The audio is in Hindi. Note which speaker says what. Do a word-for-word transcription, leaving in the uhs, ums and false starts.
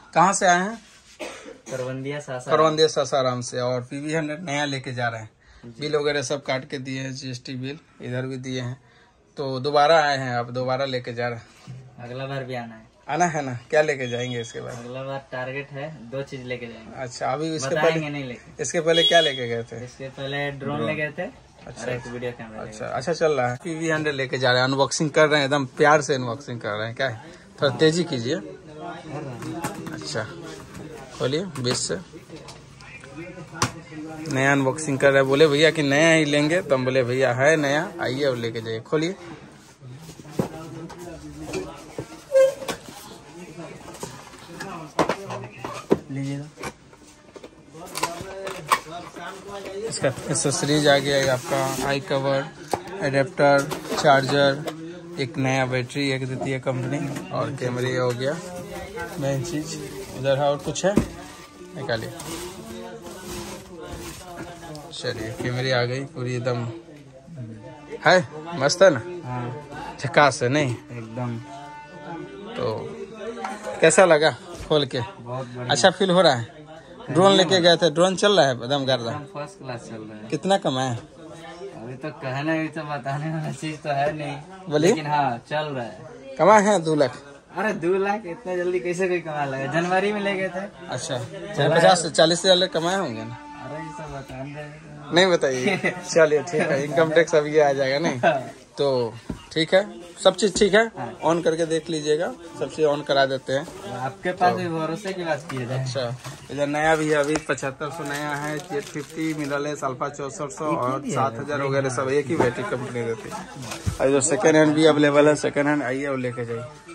Speaker 1: कहाँ से आए हैं?
Speaker 2: करवंदिया सासाराम।
Speaker 1: करवंदिया सासाराम से। और पीवी हंड्रेड नया लेके जा रहे हैं। बिल वगैरह सब काट के दिए हैं, जीएसटी बिल इधर भी दिए हैं। तो दोबारा आए हैं आप, दोबारा लेके जा रहे हैं?
Speaker 2: अगला बार भी आना है।
Speaker 1: आना है ना? क्या लेके जाएंगे इसके बाद?
Speaker 2: अगला बार टारगेट है, दो चीज लेके जाएंगे।
Speaker 1: अच्छा, अभी इसके
Speaker 2: बताएंगे
Speaker 1: पहले
Speaker 2: नहीं लेके।
Speaker 1: इसके पहले क्या लेके गए थे?
Speaker 2: इसके पहले ड्रोन ले गए थे।
Speaker 1: अच्छा,
Speaker 2: और एक वीडियो कैमरा।
Speaker 1: अच्छा अच्छा चल रहा है। पीवी हंड्रेड लेके जा रहे हैं, अनबॉक्सिंग कर रहे हैं, एकदम प्यार से अनबॉक्सिंग कर रहे हैं। क्या है, थोड़ा तेजी कीजिए। अच्छा खोलिए बीस से। नया अनबॉक्सिंग कर रहे हैं। बोले भैया कि नया ही लेंगे, तो हम बोले भैया है नया, आइए और लेके जाइए। खोलिए।
Speaker 2: लीजिएगा।
Speaker 1: इसका एक्सेसरीज आ गया आपका, आई कवर, एडेप्टर, चार्जर, एक नया बैटरी एक देती है कंपनी, और कैमरे हो गया मेन चीज। उधर और कुछ है, निकालिए। चलिए कैमरे आ गई पूरी, एकदम है मस्त है ना?
Speaker 2: हाँ
Speaker 1: झकास है नहीं?
Speaker 2: एकदम।
Speaker 1: तो कैसा लगा खोल के?
Speaker 2: बहुत बढ़िया।
Speaker 1: अच्छा फील हो रहा है? ड्रोन लेके गए थे, ड्रोन चल रहा है एकदम गर्दा?
Speaker 2: फर्स्ट क्लास चल रहा है।
Speaker 1: कितना कमाए?
Speaker 2: अभी तो कहना, अभी तो बताने वाला चीज तो है नहीं,
Speaker 1: बोलिए।
Speaker 2: लेकिन हाँ चल रहा है।
Speaker 1: कमाए हैं दो लाख?
Speaker 2: अरे दो लाख इतना जल्दी कैसे कोई कमा लेगा? जनवरी में ले गए थे।
Speaker 1: अच्छा, पचास से चालीस हजार कमाए होंगे ना?
Speaker 2: अरे ये सब बता दे।
Speaker 1: नहीं बताइए। चलिए ठीक है, इनकम टैक्स अब ये आ जाएगा नहीं तो ठीक है, सब चीज ठीक है। ऑन करके देख लीजिएगा, सब चीज ऑन करा देते हैं।
Speaker 2: आपके पास भी भरोसे की बात की है।
Speaker 1: अच्छा, इधर नया भी है, अभी पचहत्तर सौ नया है, जेट फिफ्टी मिलल है, अल्फा चौसठ सौ और सात हजार वगैरह सब एक ही बैटरी कंपनी देती है। और जो सेकंड हैंड भी अवेलेबल है, सेकंड हैंड आइए और लेके जाइए।